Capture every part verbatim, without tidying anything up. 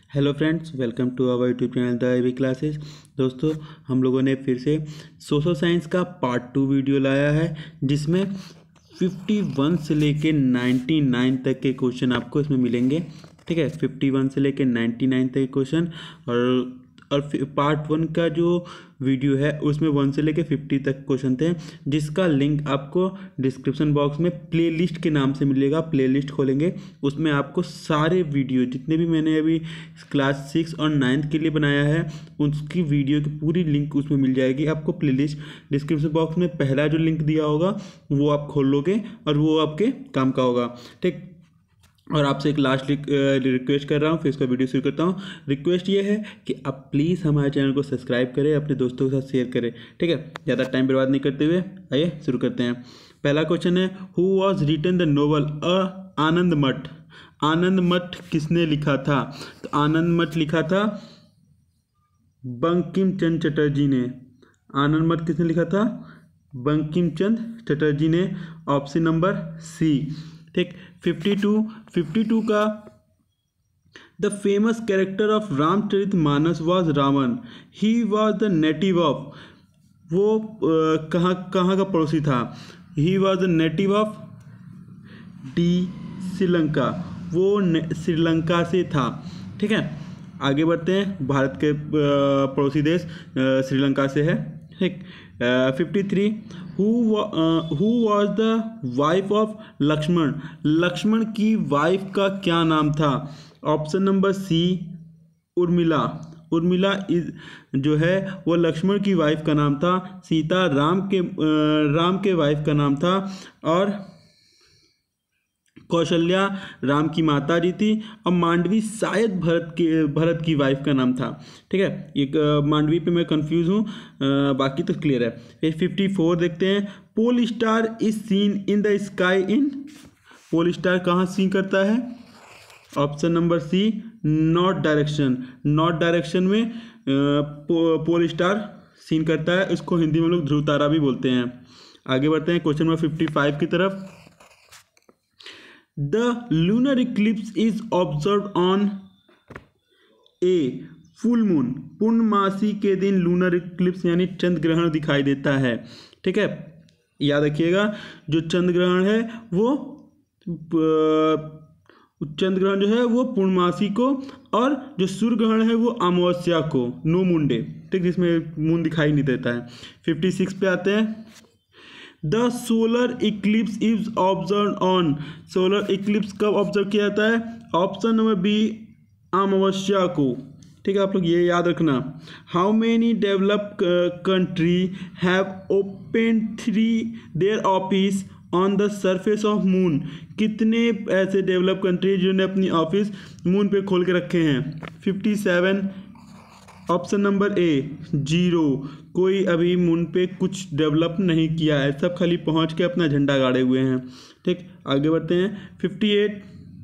Hello friends, welcome to our YouTube channel the I V classes. दोस्तों, हम लोगों ने फिर से सोशल साइंस का पार्ट टू वीडियो लाया है, जिसमें इक्यावन से लेके निन्यानवे तक के क्वेश्चन आपको इसमें मिलेंगे। ठीक है, इक्यावन से लेके निन्यानवे तक के क्वेश्चन और और पार्ट वन का जो वीडियो है उसमें वन से लेके पचास तक क्वेश्चन थे, जिसका लिंक आपको डिस्क्रिप्शन बॉक्स में प्लेलिस्ट के नाम से मिलेगा। प्लेलिस्ट खोलेंगे, उसमें आपको सारे वीडियो जितने भी मैंने अभी क्लास सिक्स और नाइन्थ के लिए बनाया है उसकी वीडियो की पूरी लिंक उसमें मिल जाएगी आपको। प्लेलिस्ट डिस्क्रिप्शन बॉक्स में पहला जो लिंक दिया होगा वो आप खोल लोगे और वो आपके काम का होगा। ठीक, और आपसे एक लास्ट रिक्वेस्ट कर रहा हूँ, फिर इसका वीडियो शुरू करता हूँ। रिक्वेस्ट ये है कि आप प्लीज़ हमारे चैनल को सब्सक्राइब करें, अपने दोस्तों के साथ शेयर करें। ठीक है, ज़्यादा टाइम बर्बाद नहीं करते हुए आइए शुरू करते हैं। पहला क्वेश्चन है, who was written the novel a Anand Math. Anand मठ किसने लिखा था? तो आनंद मठ लिखा था बंकिम चंद्र चटर्जी ने। आनंद मठ किसने लिखा था? बंकिम चंद्र चटर्जी ने। Option number C. ठीक, फिफ्टी टू फिफ्टी टू का the famous character of Ramcharitmanas was Ravan. He was the native of, वो uh, कहाँ कहाँ का पड़ोसी था? He was the native of D Sri Lanka, वो श्रीलंका से था। ठीक है, आगे बढ़ते हैं। भारत के uh, पड़ोसी देश uh, श्रीलंका से है। ठीक, fifty three who was the wife of Lakshman. Lakshman की वाइफ का क्या नाम था? Option number C, Urmila. Urmila is जो है वो लक्ष्मण की वाइफ का नाम था। सीता राम के uh, राम के वाइफ का नाम था, और कौशल्या राम की माता जी थी, और मांडवी शायद भरत की भरत की वाइफ का नाम था। ठीक है, एक मांडवी पे मैं कंफ्यूज हूँ, बाकी तो क्लियर है। ये फिफ्टी फोर देखते हैं। Pole star is seen in the sky in. Pole star कहाँ सीन करता है? Option number C, north direction. नॉर्थ डायरेक्शन में पो, पोल स्टार सीन करता है। इसको हिंदी में लोग ध्रुव तारा भी बोलते हैं। आगे बढ़ते हैं क्वेश्चन नंबर फिफ्टी फाइव की तरफ। The lunar eclipse is observed on a full moon। पूर्णमासी के दिन लूनर इक्लिप्स यानी चंद्र ग्रहण दिखाई देता है। ठीक है, याद रखिएगा, जो चंद्र ग्रहण है वो चंद्र ग्रहण जो है वो पूर्णमासी को, और जो सूर्य ग्रहण है वो अमावस्या को, नो मून डे। ठीक, जिसमें मून दिखाई नहीं देता है। फिफ्टी सिक्स पे आते हैं। The solar eclipse is observe on. Solar eclipse कब ऑब्जर्व किया जाता है? ऑप्शन नंबर बी, अमावस्या को। ठीक है, आप लोग ये याद रखना। How many developed country have open three their office on the surface of moon. कितने ऐसे डेवलप कंट्री जिन्होंने अपनी ऑफिस मून पे खोल के रखे हैं? Fifty seven. Option number A, zero. कोई अभी मून पे कुछ डेवलप नहीं किया है, सब खाली पहुंच के अपना झंडा गाड़े हुए हैं। ठीक, आगे बढ़ते हैं। Fifty eight.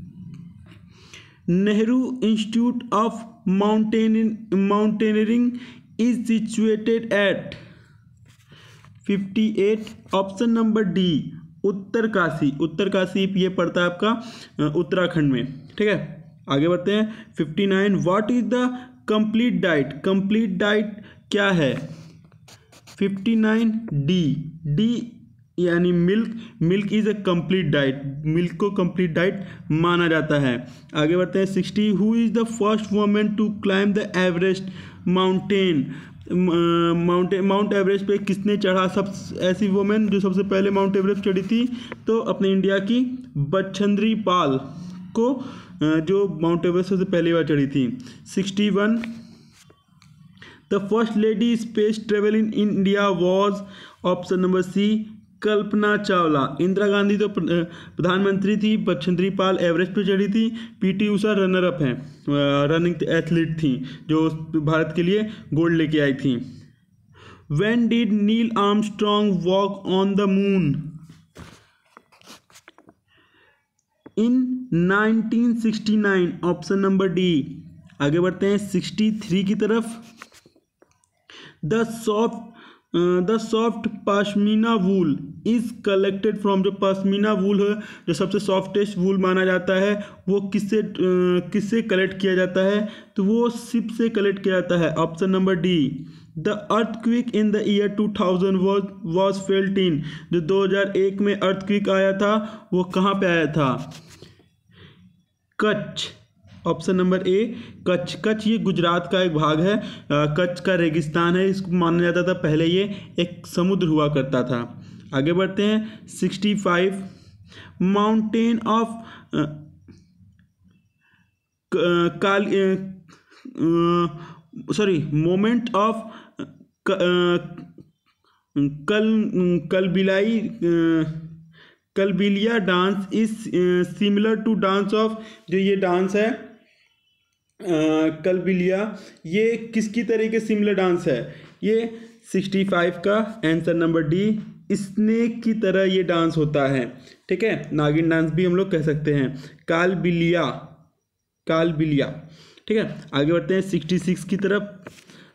Nehru institute of mountain mountaineering is situated at. Fifty eight, option number D, Uttarkashi. Uttarkashi ये पड़ता है आपका उत्तराखंड में। ठीक है, आगे बढ़ते हैं। Fifty nine. What is the complete diet. Complete diet क्या है? Fifty nine D. डी यानी milk. Milk is a complete diet. Milk को कंप्लीट डाइट माना जाता है। आगे बढ़ते हैं। Sixty. Who is the first woman to climb the Everest mountain. Mountain mount Everest पे किसने चढ़ा? सब ऐसी वुमेन जो सबसे पहले माउंट एवरेस्ट चढ़ी थी, तो अपने इंडिया की बछेंद्री पाल को, जो माउंट एवरेस्ट सबसे पहली बार चढ़ी थी। Sixty one. The first lady space travel in India was. Option number C, Kalpana Chawla. Indira Gandhi तो प्रधानमंत्री थी, बछेंद्री पाल एवरेस्ट पे चढ़ी थी। पीटी उषा रनर अप हैं, रनिंग एथलीट थी जो भारत के लिए गोल्ड लेके आई थी। When did Neil Armstrong walk on the moon? In nineteen sixty nine. Option number D. आगे बढ़ते हैं सिक्सटी थ्री की तरफ। The soft the soft pashmina wool is collected from, जो पश्मीना वूल है जो सबसे सॉफ्टेस्ट वूल माना जाता है वो किससे uh, किससे कलेक्ट किया जाता है, तो वो शिप से कलेक्ट किया जाता है। Option number D. The earthquake in the year two thousand was was felt in, जो दो हज़ार एक में अर्थक्विक आया था वो कहाँ पे आया था, Kutch. Option number A Kutch. Kutch ये गुजरात का एक भाग है, कच्छ का रेगिस्तान है, इसको माना जाता था पहले ये एक समुद्र हुआ करता था। आगे बढ़ते हैं। सिक्सटी फाइव माउंटेन ऑफ काल सॉरी मोमेंट ऑफ कल कलबिलाई Kalbelia dance is similar to dance of, जो ये डांस है कलबिलिया, ये किसकी तरह के सिमिलर डांस है, ये सिक्सटी फाइव का आंसर नंबर डी, स्नेक की तरह ये डांस होता है। ठीक है, नागिन डांस भी हम लोग कह सकते हैं, कालबिलिया कालबिलिया। ठीक है, आगे बढ़ते हैं सिक्सटी सिक्स की तरफ।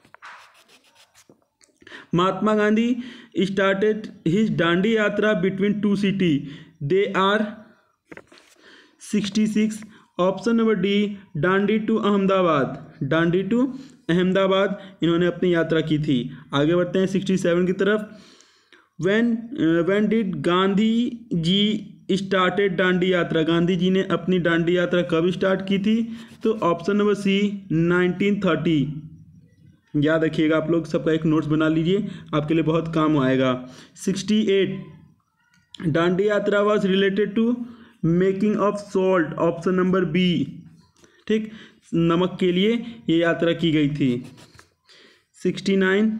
Mahatma Gandhi started his Dandi Yatra between two city, they are sixty six. Option number D Dandi to Ahmedabad, Dandi to Ahmedabad इन्होंने अपनी यात्रा की थी। आगे बढ़ते हैं सिक्सटी सेवन की तरफ। When when did Gandhi ji started Dandi Yatra, Gandhi जी ने अपनी दांडी यात्रा कब स्टार्ट की थी, तो option number C nineteen thirty. याद रखिएगा, आप लोग सबका एक नोट्स बना लीजिए, आपके लिए बहुत काम आएगा। Sixty eight Dandi Yatra was related to making of salt, option number B. ठीक, नमक के लिए ये यात्रा की गई थी। Sixty nine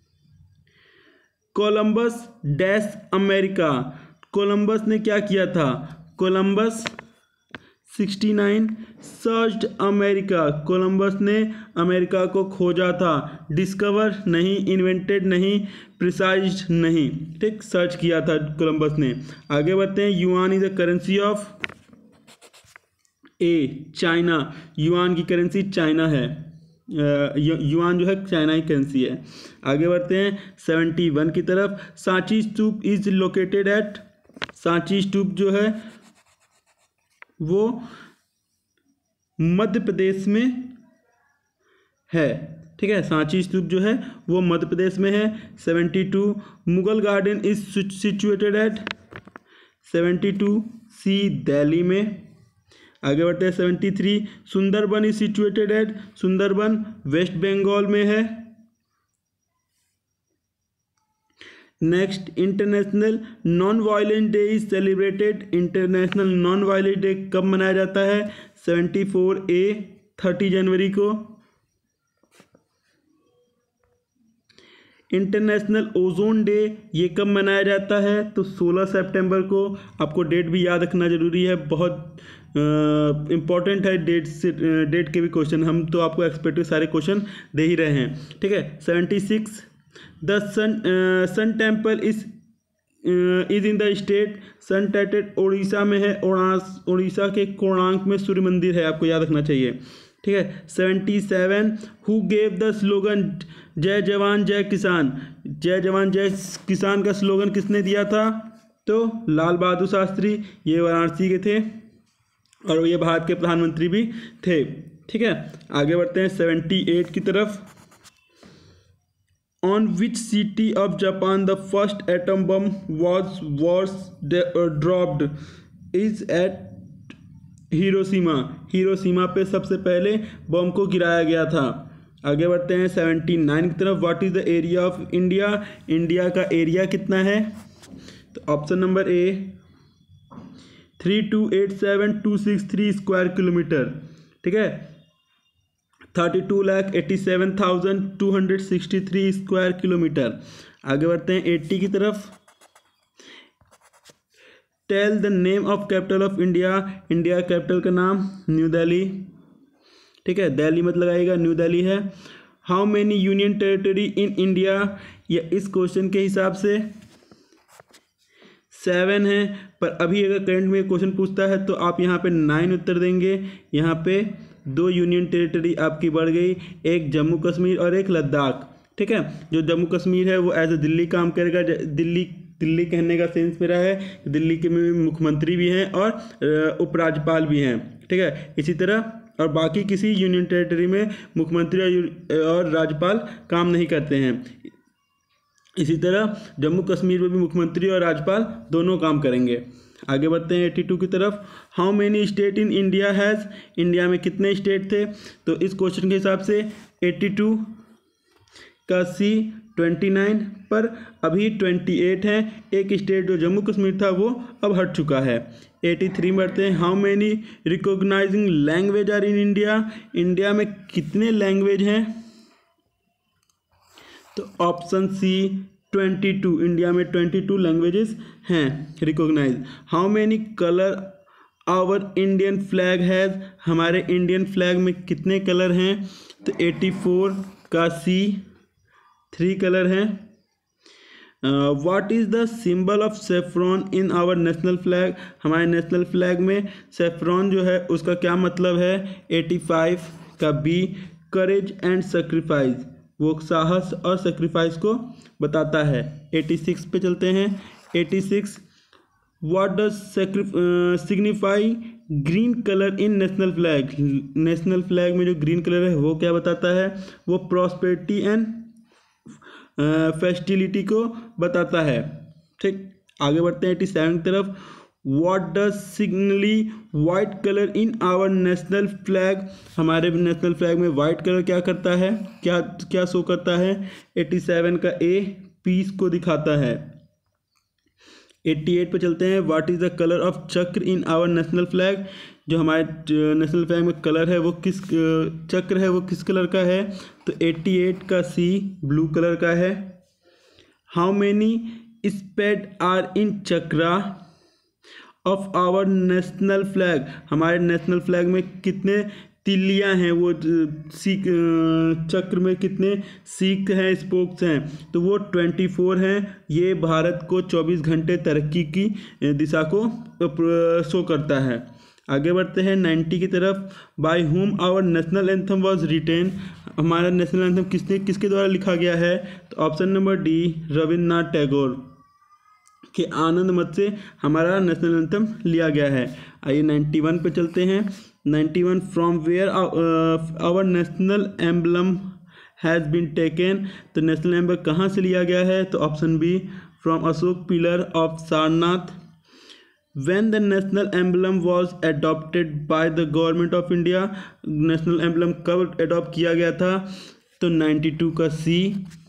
Columbus dash America, Columbus ने क्या किया था, Columbus sixty nine searched America, Columbus ने अमेरिका को खोजा था, डिस्कवर नहीं, इन्वेंटेड नहीं, प्रिसाइज नहीं। ठीक, सर्च किया था कोलंबस ने। आगे बढ़ते हैं। Yuan is a currency of a China, yuan की करेंसी चाइना है, युआन जो है चाइना की करेंसी है। आगे बढ़ते हैं सेवेंटी वन की तरफ। Sanchi Stupa is located at, Sanchi Stupa जो है वो मध्य प्रदेश में है। ठीक है, सांची स्तूप जो है वो मध्य प्रदेश में है। Seventy two Mughal garden is situated at, seventy two C Delhi में। आगे बढ़ते हैं seventy three Sundarban is situated at, Sundarban West Bengal में है। Next, international non violent day is celebrated, international non violent day कब मनाया जाता है, seventy four A thirty January को। इंटरनेशनल ओजोन डे ये कब मनाया जाता है, तो सोलह सितंबर को। आपको डेट भी याद रखना जरूरी है, बहुत इम्पॉर्टेंट है डेट से, डेट के भी क्वेश्चन हम तो आपको एक्सपेक्टेड सारे क्वेश्चन दे ही रहे हैं। ठीक है, seventy six the sun sun temple is is in the state, sun टेटेड उड़ीसा में है, उड़ीसा के कोणार्क में सूर्य मंदिर है, आपको याद रखना चाहिए। ठीक है, seventy seven who gave the slogan Jai Jawan जय किसान, जय जवान जय किसान का स्लोगन किसने दिया था, तो लाल बहादुर शास्त्री, ये वाराणसी के थे और ये भारत के प्रधानमंत्री भी थे। ठीक है, आगे बढ़ते हैं सेवेंटी एट की तरफ। On which city of Japan the first atom bomb was was dropped, is at Hiroshima, Hiroshima पे सबसे पहले बम को गिराया गया था। आगे बढ़ते हैं सेवेंटी नाइन की तरफ। What is the area of India, India का एरिया कितना है, तो option number A three two eight seven two six three square kilometre. ठीक है, thirty two lakh eighty seven thousand two hundred sixty three square kilometre. आगे बढ़ते हैं eighty की तरफ। Tell the name of capital of India, India capital का नाम new Delhi. ठीक है, दिल्ली मत लगाइएगा, न्यू दिल्ली है। How many union territory in India, या इस क्वेश्चन के हिसाब से सेवन है, पर अभी अगर करंट में क्वेश्चन पूछता है तो आप यहाँ पे नाइन उत्तर देंगे। यहाँ पे दो यूनियन टेरिटरी आपकी बढ़ गई, एक जम्मू कश्मीर और एक लद्दाख। ठीक है। जो जम्मू कश्मीर है वो एज ए दिल्ली काम करेगा। दिल्ली दिल्ली कहने का सेंस मेरा है दिल्ली के में मुख्यमंत्री भी हैं और उपराज्यपाल भी हैं, ठीक है। इसी तरह और बाकी किसी यूनियन टेरिटरी में मुख्यमंत्री और राज्यपाल काम नहीं करते हैं। इसी तरह जम्मू कश्मीर में भी मुख्यमंत्री और राज्यपाल दोनों काम करेंगे। आगे बढ़ते हैं बयासी की तरफ। How many state in India has, India में कितने स्टेट थे? तो इस क्वेश्चन के हिसाब से बयासी का सी उनतीस पर अभी अट्ठाईस हैं। एक स्टेट जो जम्मू कश्मीर था वो अब हट चुका है। तिरासी में बढ़ते हैं। How many recognising language are in India, India में कितने लैंग्वेज हैं? तो ऑप्शन सी बाईस, इंडिया में बाईस लैंग्वेजेस हैं recognise. How many colour our Indian flag has, हमारे इंडियन फ्लैग में कितने कलर हैं? तो चौरासी का सी थ्री कलर हैं। What is the symbol of saffron in our national flag, हमारे नेशनल फ्लैग में सेफ्रॉन जो है उसका क्या मतलब है? पचासी का बी करेज एंड सेक्रीफाइस, वो साहस और सेक्रीफाइस को बताता है। छियासी पे चलते हैं। छियासी what does signify green colour in national flag, national flag में जो ग्रीन कलर है वो क्या बताता है? वो प्रॉस्पेरिटी एंड फेस्टिलिटी को बताता है, ठीक। आगे बढ़ते हैं सत्तासी की तरफ। What does signally white colour in our national flag, हमारे नेशनल फ्लैग में वाइट कलर क्या करता है, क्या क्या शो करता है? सत्तासी का ए पीस को दिखाता है। अट्ठासी पे चलते हैं। What is the colour of chakra in our national flag, जो हमारे नेशनल फ्लैग में कलर है वो किस चक्र है वो किस कलर का है? तो अट्ठासी का सी ब्लू कलर का है। How many spade are in chakra of our national flag, हमारे नेशनल फ्लैग में कितने तिल्लियाँ हैं, वो सीक चक्र में कितने सीख हैं, स्पोक्स हैं? तो वो चौबीस हैं। ये भारत को चौबीस घंटे तरक्की की दिशा को शो करता है। आगे बढ़ते हैं नब्बे की तरफ। By whom our national anthem was written, हमारा नेशनल एंथम किसने किसके द्वारा लिखा गया है? तो option number D Rabindranath Tagore के आनंद मत से हमारा नेशनल एंथम लिया गया है। आइए इक्यानवे पे चलते हैं। इक्यानवे from where our national emblem has been taken, तो नेशनल एम्बलम कहाँ से लिया गया है? तो option B from Ashok pillar of Sarnath. When the national emblem was adopted by the government of India, national emblem कब अडॉप्ट किया गया था? तो बानवे का सी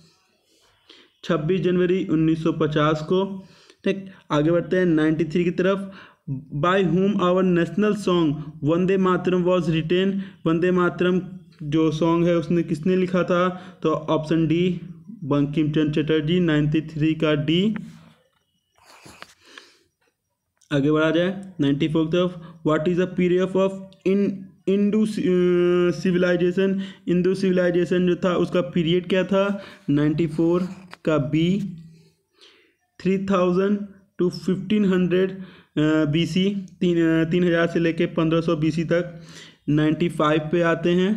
छब्बीस जनवरी उन्नीस सौ पचास को, ठीक। आगे बढ़ते हैं तिरानवे की तरफ। By whom our national song Vande Mataram was written, Vande Mataram जो सॉन्ग है उसने किसने लिखा था? तो ऑप्शन डी बंकिम चंद्र चटर्जी, तिरानवे का डी। आगे बढ़ा जाए चौरानवे की तरफ। What is the period of in Indus civilisation, Indus civilisation जो था उसका पीरियड क्या था? चौरानवे का B three thousand to fifteen hundred B C, तीन तीन हज़ार से लेके पंद्रह सौ बी सी तक। पचानवे पे आते हैं।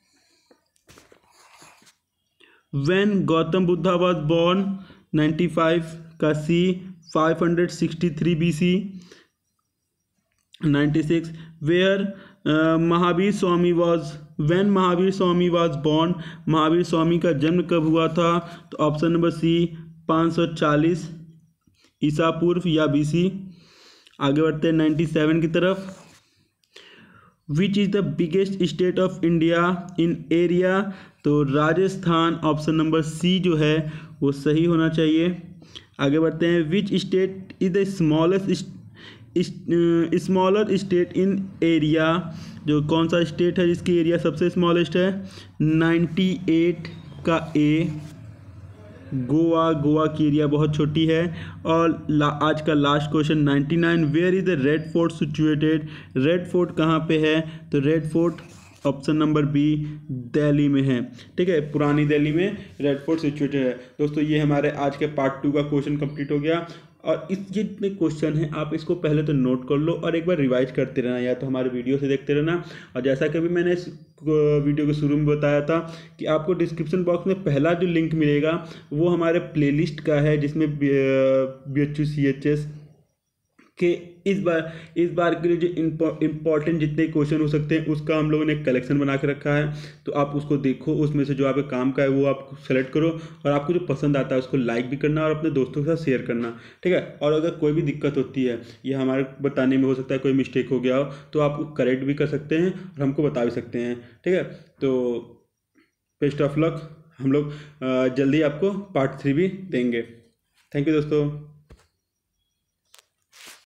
When Gautam Buddha was born, पचानवे का C five hundred sixty three B C. छियानवे where Mahavir Swami was, when Mahavir Swami was born, Mahavir Swami का जन्म कब हुआ था? तो ऑप्शन नंबर सी पाँच सौ चालीस ईसा पूर्व या बी सी। आगे बढ़ते हैं सत्तानवे की तरफ। Which is the biggest state of India in area, तो राजस्थान, ऑप्शन नंबर सी जो है वो सही होना चाहिए। आगे बढ़ते हैं। Which state is the smallest smaller state in area, जो कौन सा स्टेट है जिसकी एरिया सबसे स्मॉलेस्ट है? अट्ठानवे का ए गोवा, गोवा की एरिया बहुत छोटी है। और ला, आज का लास्ट क्वेश्चन निन्यानवे, where is the red fort situated, red fort कहाँ पे है? तो red fort option number B Delhi में है, ठीक है। पुरानी दिल्ली में रेड फोर्ट सिचुएटेड है। दोस्तों ये हमारे आज के पार्ट टू का क्वेश्चन कंप्लीट हो गया। और इस जितने क्वेश्चन हैं आप इसको पहले तो नोट कर लो और एक बार रिवाइज करते रहना, या तो हमारे वीडियो से देखते रहना। और जैसा कि अभी मैंने इस वीडियो के शुरू में बताया था कि आपको डिस्क्रिप्शन बॉक्स में पहला जो लिंक मिलेगा वो हमारे प्लेलिस्ट का है, जिसमें B H U C H S के इस बार इस बार के लिए जो इम्पोर्टेंट जितने क्वेश्चन हो सकते हैं उसका हम लोगों ने कलेक्शन बना के रखा है। तो आप उसको देखो, उसमें से जो आपके काम का है वो आप सेलेक्ट करो, और आपको जो पसंद आता है उसको लाइक भी करना और अपने दोस्तों के साथ शेयर करना, ठीक है। और अगर कोई भी दिक्कत होती है, ये हमारे बताने में हो सकता है कोई मिस्टेक हो गया हो, तो आप करेक्ट भी कर सकते हैं और हमको बता भी सकते हैं, ठीक है। तो बेस्ट ऑफ लक, हम लोग जल्दी आपको पार्ट थ्री भी देंगे। थैंक यू दोस्तों।